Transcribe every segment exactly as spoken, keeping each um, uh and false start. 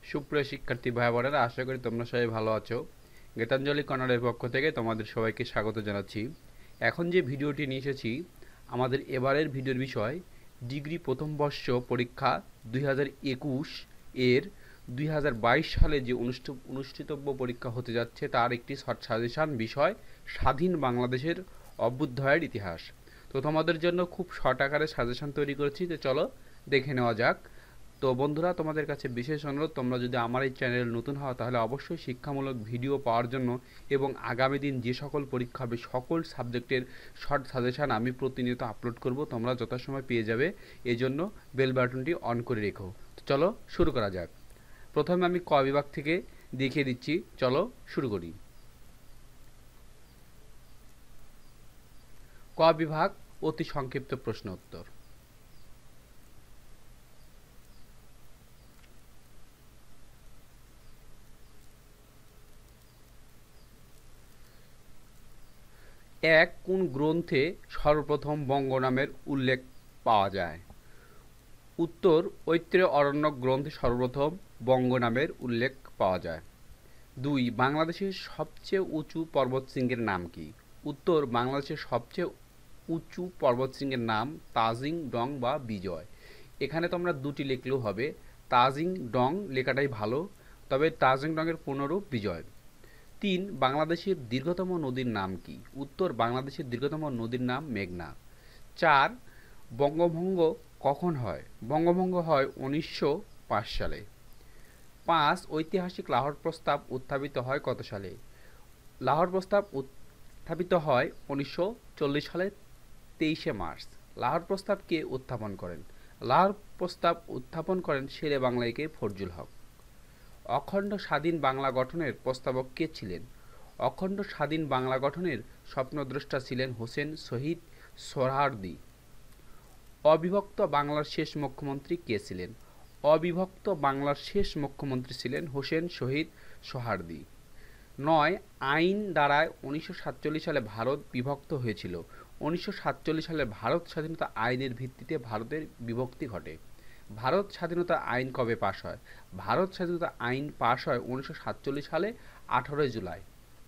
সুপ্রিয় শিক্ষার্থী ভাই বোনেরা, আশা করি তোমরা সবাই ভালো আছো। গীতাঞ্জলি কর্নারের পক্ষ থেকে তোমাদের সবাইকে স্বাগত জানাচ্ছি। এখন যে ভিডিওটি নিয়ে এসেছি, আমাদের এবারের ভিডিওর বিষয় ডিগ্রি প্রথম বর্ষ পরীক্ষা দুই হাজার একুশ এর দুই হাজার বাইশ সালে যে অনুষ্ঠিতব্য পরীক্ষা হতে যাচ্ছে তার একটি শর্ট সাজেশান বিষয় স্বাধীন বাংলাদেশের অভ্যুদয়ের ইতিহাস। তো তোমাদের জন্য খুব শর্ট আকারে সাজেশান তৈরি করেছি, তো চলো দেখে নেওয়া যাক। তো বন্ধুরা, তোমাদের কাছে বিশেষ অনুরোধ, তোমরা যদি আমার এই চ্যানেল নতুন হও তাহলে অবশ্যই শিক্ষামূলক ভিডিও পাওয়ার জন্য এবং আগামী দিন যে সকল পরীক্ষা হবে সকল সাবজেক্টের শর্ট সাজেশান আমি প্রতিনিয়ত আপলোড করব, তোমরা যথাসময় পেয়ে যাবে। এজন্য বেল বাটনটি অন করে রেখো। তো চলো শুরু করা যাক। প্রথমে আমি ক বিভাগ থেকে দেখিয়ে দিচ্ছি, চলো শুরু করি। ক বিভাগ অতি সংক্ষিপ্ত প্রশ্ন উত্তর। এক, কোন গ্রন্থে সর্বপ্রথম বঙ্গ নামের উল্লেখ পাওয়া যায়? উত্তর, ঐত্রেয় অরণ্যক গ্রন্থে সর্বপ্রথম বঙ্গ নামের উল্লেখ পাওয়া যায়। দুই, বাংলাদেশের সবচেয়ে উঁচু পর্বতশৃঙ্গের নাম কি? উত্তর, বাংলাদেশের সবচেয়ে উঁচু পর্বতশৃঙ্গের নাম তাজিং ডং বা বিজয়। এখানে তোমরা দুটি লিখলেও হবে, তাজিং ডং লেখাটাই ভালো, তবে তাজিং ডংয়ের পূর্ণরূপ বিজয়। তিন, বাংলাদেশের দীর্ঘতম নদীর নাম কি? উত্তর, বাংলাদেশের দীর্ঘতম নদীর নাম মেঘনা। চার, বঙ্গভঙ্গ কখন হয়? বঙ্গভঙ্গ হয় উনিশশো পাঁচ সালে। পাঁচ, ঐতিহাসিক লাহোর প্রস্তাব উত্থাপিত হয় কত সালে? লাহোর প্রস্তাব উত্থাপিত হয় উনিশশো চল্লিশ সালের তেইশে মার্চ। লাহোর প্রস্তাব কে উত্থাপন করেন? লাহোর প্রস্তাব উত্থাপন করেন শেরে বাংলাকে ফজলুল হক। অখণ্ড স্বাধীন বাংলা গঠনের প্রস্তাবক কে ছিলেন? অখণ্ড স্বাধীন বাংলা গঠনের স্বপ্নদ্রষ্টা ছিলেন হোসেন শহীদ সোহরাওয়ার্দী। অবিভক্ত বাংলার শেষ মুখ্যমন্ত্রী কে ছিলেন? অবিভক্ত বাংলার শেষ মুখ্যমন্ত্রী ছিলেন হোসেন শহীদ সোহরাওয়ার্দী। নয়, আইন দ্বারায় উনিশশো সাতচল্লিশ সালে ভারত বিভক্ত হয়েছিল। উনিশশো সাতচল্লিশ সালে ভারত স্বাধীনতা আইনের ভিত্তিতে ভারতের বিভক্তি ঘটে। ভারত স্বাধীনতা আইন কবে পাশ হয়? ভারত স্বাধীনতা আইন পাশ হয় উনিশশো সাতচল্লিশ সালে আঠারোই জুলাই।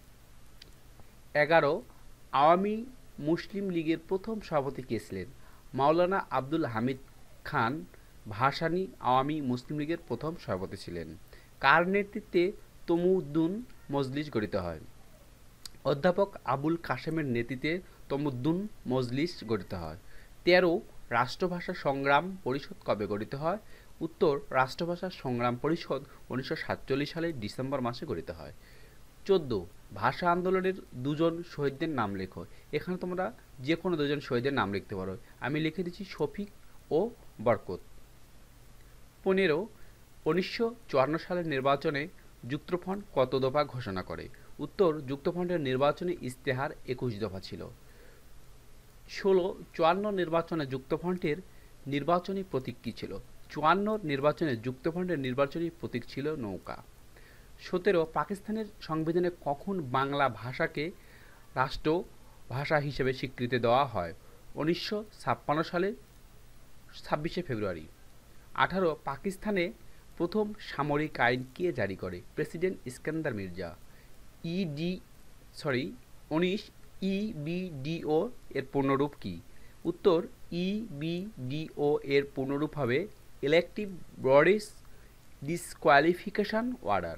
এগারো, আওয়ামী মুসলিম লীগের প্রথম সভাপতি কে ছিলেন? মাওলানা আব্দুল হামিদ খান ভাসানী আওয়ামী মুসলিম লীগের প্রথম সভাপতি ছিলেন। কার নেতৃত্বে তমুদ্দুন মজলিস গঠিত হয়? অধ্যাপক আবুল কাসেমের নেতৃত্বে তমুদ্দুন মজলিস গঠিত হয়। তেরো, রাষ্ট্রভাষা সংগ্রাম পরিষদ কবে গঠিত হয়? উত্তর, রাষ্ট্রভাষা সংগ্রাম পরিষদ উনিশশো সাতচল্লিশ সালের ডিসেম্বর মাসে গঠিত হয়। চোদ্দ, ভাষা আন্দোলনের দুজন শহীদদের নাম লেখো। এখানে তোমরা যে কোনো দুজন শহীদের নাম লিখতে পারো, আমি লিখে দিচ্ছি শফিক ও বরকত। পনেরো, উনিশশো চুয়ান্ন সালের নির্বাচনে যুক্তফ্রন্ট কত দফা ঘোষণা করে? উত্তর, যুক্তফ্রন্টের নির্বাচনী ইশতেহার একুশ দফা ছিল। ষোলো, চুয়ান্ন নির্বাচনে যুক্তফ্রন্টের নির্বাচনী প্রতীক কী ছিল? চুয়ান্ন নির্বাচনে যুক্তফ্রন্টের নির্বাচনী প্রতীক ছিল নৌকা। সতেরো, পাকিস্তানের সংবিধানে কখন বাংলা ভাষাকে রাষ্ট্র ভাষা হিসেবে স্বীকৃতি দেওয়া হয়? উনিশশো ছাপ্পান্ন সালের ছাব্বিশে ফেব্রুয়ারি। আঠারো, পাকিস্তানে প্রথম সামরিক আইন কে জারি করে? প্রেসিডেন্ট ইস্কান্দার মির্জা। ইডি সরি উনিশ, ইবিডিও এর পূর্ণরূপ কি? উত্তর, ইবিডিও এর পূর্ণরূপ হবে ইলেকটিভ বডিজ ডিসকোয়ালিফিকেশন অর্ডার।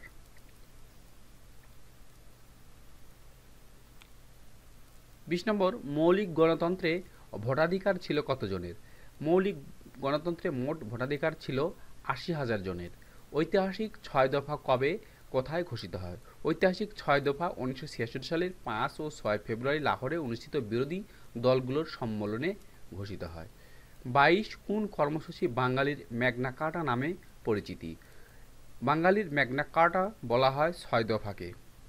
বিশ নম্বর, মৌলিক গণতন্ত্রে ভোটাধিকার ছিল কতজনের? মৌলিক গণতন্ত্রে মোট ভোটাধিকার ছিল আশি হাজার জনের। ঐতিহাসিক ছয় দফা কবে কোথায় ঘোষিত হয়? ঐতিহাসিক ছয় দফা উনিশশো ছিয়াশি সালের পাঁচ ও ছয় ফেব্রুয়ারি লাহোরে অনুষ্ঠিত বিরোধী দলগুলোর সম্মেলনে ঘোষিত হয়। বাইশ, কোন কর্মসূচি বাঙালির ম্যাগনা কার্টা নামে পরিচিতি? বাঙালির ম্যাগনা কার্টা বলা হয় ছয় দফাকে।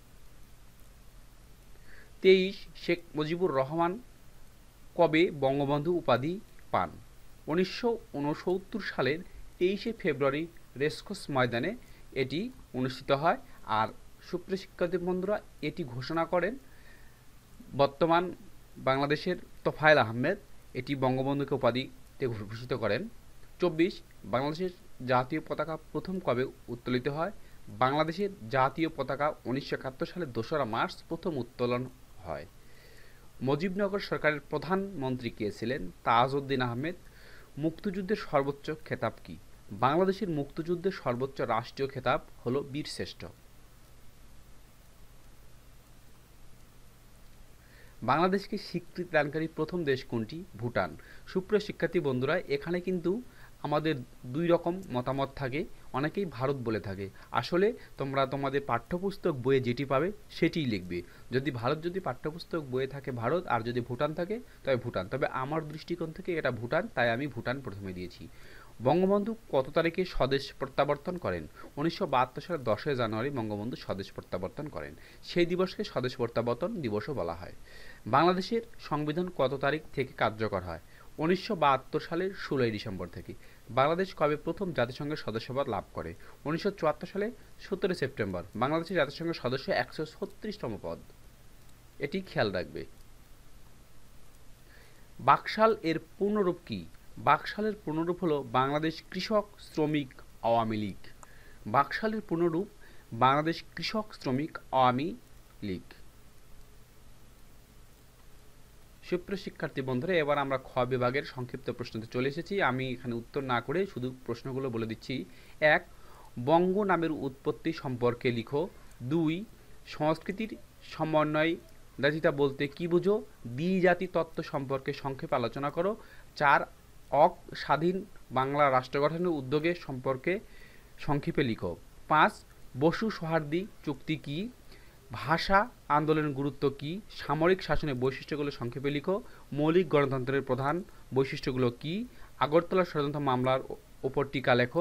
তেইশ, শেখ মুজিবুর রহমান কবে বঙ্গবন্ধু উপাধি পান? উনিশশো উনসত্তর সালের তেইশে ফেব্রুয়ারি রেসকোর্স ময়দানে এটি অনুষ্ঠিত হয়। আর সুপ্রিয় শিক্ষার্থী বন্ধুরা, এটি ঘোষণা করেন বর্তমান বাংলাদেশের তোফায়েল আহমেদ। এটি বঙ্গবন্ধুকে উপাধিতে ভূষিত করেন চব্বিশ বাংলাদেশের জাতীয় পতাকা প্রথম কবে উত্তোলিত হয়? বাংলাদেশের জাতীয় পতাকা উনিশশো একাত্তর সালে দোসরা মার্চ প্রথম উত্তোলন হয়। মুজিবনগর সরকারের প্রধানমন্ত্রী কে ছিলেন? তাজউদ্দিন আহমেদ। মুক্তিযুদ্ধের সর্বোচ্চ খেতাব কি? বাংলাদেশের মুক্তিযুদ্ধের সর্বোচ্চ রাষ্ট্রীয় খেতাব হল বীরশ্রেষ্ঠ। বাংলাদেশকে স্বীকৃতি দানকারী প্রথম দেশ কোনটি? ভুটান। সুপ্রিয় শিক্ষার্থী বন্ধুরা, এখানে কিন্তু আমাদের দুই রকম মতামত থাকে, অনেকেই ভারত বলে থাকে। আসলে তোমরা তোমাদের পাঠ্যপুস্তক বইয়ে যেটি পাবে সেটিই লিখবে। যদি ভারত যদি পাঠ্যপুস্তক বইয়ে থাকে ভারত, আর যদি ভুটান থাকে তবে ভুটান। তবে আমার দৃষ্টিকোণ থেকে এটা ভুটান, তাই আমি ভুটান প্রথমে দিয়েছি। বঙ্গবন্ধু কত তারিখে স্বদেশ প্রত্যাবর্তন করেন? উনিশশো বাহাত্তর সালের দশই জানুয়ারি বঙ্গবন্ধু স্বদেশ প্রত্যাবর্তন করেন। সেই দিবসকে স্বদেশ প্রত্যাবর্তন দিবসও বলা হয়। বাংলাদেশের সংবিধান কত তারিখ থেকে কার্যকর হয়? উনিশশো বাহাত্তর সালের ষোলোই ডিসেম্বর থেকে। বাংলাদেশ কবে প্রথম জাতিসংঘের সদস্যপদ লাভ করে? উনিশশো চুয়াত্তর সালে সতেরোই সেপ্টেম্বর। বাংলাদেশের জাতিসংঘের সদস্য একশো ছত্রিশতম পদ, এটি খেয়াল রাখবে। বাকশাল এর পূর্ণরূপ কি? বাকশালের পূর্ণরূপ হল বাংলাদেশ কৃষক শ্রমিক আওয়ামী লীগ। বাকশালের পূর্ণরূপ বাংলাদেশ কৃষক শ্রমিক আওয়ামী লীগ। সুপ্রিয় শিক্ষার্থী বন্ধুরা, এবার আমরা খ বিভাগের সংক্ষিপ্ত প্রশ্নতে চলে এসেছি। আমি এখানে উত্তর না করে শুধু প্রশ্নগুলো বলে দিচ্ছি। এক, বঙ্গ নামের উৎপত্তি সম্পর্কে লিখো। দুই, সংস্কৃতির সমন্বয় রাজিতা বলতে কি বুঝো? দ্বিজাতি তত্ত্ব সম্পর্কে সংক্ষেপে আলোচনা করো। চার, অক স্বাধীন বাংলা রাষ্ট্র গঠনের উদ্যোগে সম্পর্কে সংক্ষেপে লিখো। পাঁচ, বসু সৌহার্দ্য চুক্তি কি? ভাষা আন্দোলনের গুরুত্ব কি? সামরিক শাসনের বৈশিষ্ট্যগুলো সংক্ষেপে লিখো। মৌলিক গণতন্ত্রের প্রধান বৈশিষ্ট্যগুলো কি? আগরতলা ষড়যন্ত্র মামলার ওপর টিকা লেখো।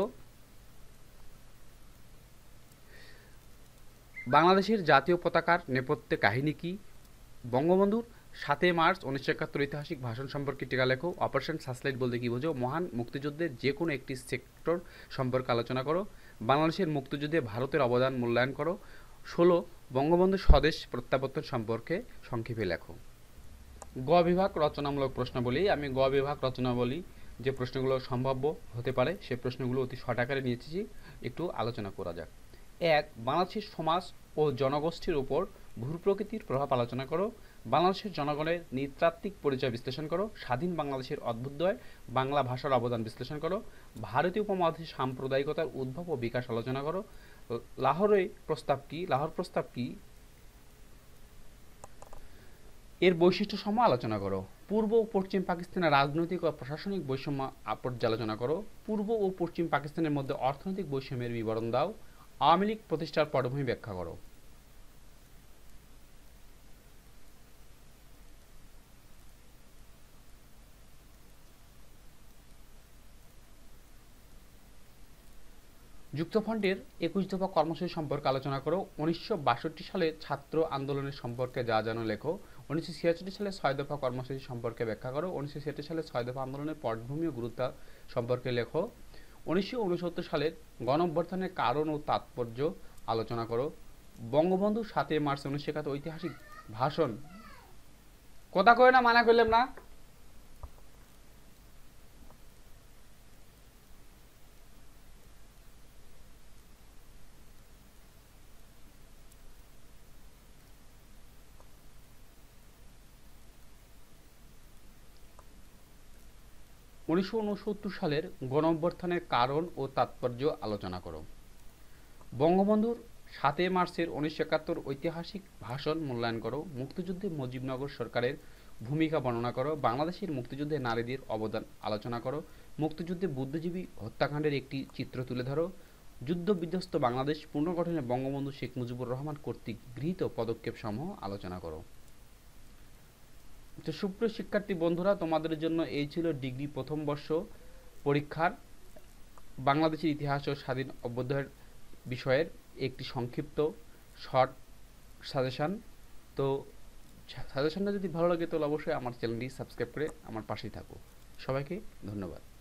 বাংলাদেশের জাতীয় পতাকার নেপথ্যে কাহিনী কি? বঙ্গবন্ধুর সাতই মার্চ উনিশশো একাত্তর ঐতিহাসিক ভাষণ সম্পর্কে টিকা লেখো। অপারেশন সার্চলাইট বলতে কি বোঝো? মহান মুক্তিযুদ্ধের যে কোনো একটি সেক্টর সম্পর্কে আলোচনা করো। বাংলাদেশের মুক্তিযুদ্ধে ভারতের অবদান মূল্যায়ন করো। ষোলো, বঙ্গবন্ধু স্বদেশ প্রত্যাবর্তন সম্পর্কে সংক্ষেপে লেখো। গ বিভাগ রচনামূলক প্রশ্নাবলী। আমি গ বিভাগ রচনাবলী যে প্রশ্নগুলো সম্ভাব্য হতে পারে সে প্রশ্নগুলো অতি শর্ট আকারে নিয়েছি, একটু আলোচনা করা যাক। এক, বাংলাদেশের সমাজ ও জনগোষ্ঠীর উপর ভূপ্রকৃতির প্রভাব আলোচনা করো। বাংলাদেশের জনগণের নৃতাত্ত্বিক পরিচয় বিশ্লেষণ করো। স্বাধীন বাংলাদেশের অভ্যুদয় বাংলা ভাষার অবদান বিশ্লেষণ করো। ভারতীয় উপমহাদেশে সাম্প্রদায়িকতার উদ্ভব ও বিকাশ আলোচনা করো। লাহোরে প্রস্তাব কি? লাহোর প্রস্তাব কি এর বৈশিষ্ট্য সমূহ আলোচনা করো। পূর্ব ও পশ্চিম পাকিস্তানের রাজনৈতিক ও প্রশাসনিক বৈষম্য পর্যালোচনা করো। পূর্ব ও পশ্চিম পাকিস্তানের মধ্যে অর্থনৈতিক বৈষম্যের বিবরণ দাও। আওয়ামী লীগ প্রতিষ্ঠার পটভূমি ব্যাখ্যা করো। যুক্তফ্রন্টের একুশ দফা কর্মসূচি সম্পর্কে আলোচনা করো। উনিশশো বাষট্টি সালে ছাত্র আন্দোলনের সম্পর্কে যা জানো লেখো। উনিশশো ছিয়াশি সালে ছয় দফা কর্মসূচি সম্পর্কে ব্যাখ্যা করো। উনিশশো ছিয়াশি সালে ছয় দফা আন্দোলনের পটভূমি ও গুরুত্ব সম্পর্কে লেখো। উনিশশো উনসত্তর সালের গণঅভ্যুত্থানের কারণ ও তাৎপর্য আলোচনা করো। বঙ্গবন্ধু সাতই মার্চ উনিশশো একাত্তর ঐতিহাসিক ভাষণ কথা কয়ে না, মানা করলাম না। উনিশশো উনসত্তর সালের গণঅভ্যুত্থানের কারণ ও তাৎপর্য আলোচনা করো। বঙ্গবন্ধুর সাতই মার্চের উনিশশো একাত্তর ঐতিহাসিক ভাষণ মূল্যায়ন করো। মুক্তিযুদ্ধে মুজিবনগর সরকারের ভূমিকা বর্ণনা করো। বাংলাদেশের মুক্তিযুদ্ধে নারীদের অবদান আলোচনা করো। মুক্তিযুদ্ধে বুদ্ধিজীবী হত্যাকাণ্ডের একটি চিত্র তুলে ধরো। যুদ্ধ বিধ্বস্ত বাংলাদেশ পুনর্গঠনে বঙ্গবন্ধু শেখ মুজিবুর রহমান কর্তৃক গৃহীত পদক্ষেপ সমূহ আলোচনা করো। তো সুপ্রিয় শিক্ষার্থী বন্ধুরা, তোমাদের জন্য এই ছিল ডিগ্রি প্রথম বর্ষ পরীক্ষার বাংলাদেশের ইতিহাস ও স্বাধীন অভ্যুদয়ের বিষয়ের একটি সংক্ষিপ্ত শর্ট সাজেশান। তো সাজেশনটা যদি ভালো লাগে তাহলে অবশ্যই আমার চ্যানেলটি সাবস্ক্রাইব করে আমার পাশেই থাকো। সবাইকে ধন্যবাদ।